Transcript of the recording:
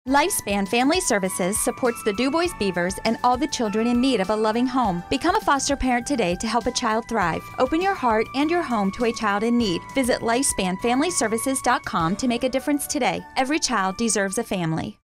Lifespan Family Services supports the DuBois Beavers and all the children in need of a loving home. Become a foster parent today to help a child thrive. Open your heart and your home to a child in need. Visit lifespanfamilyservices.com to make a difference today. Every child deserves a family.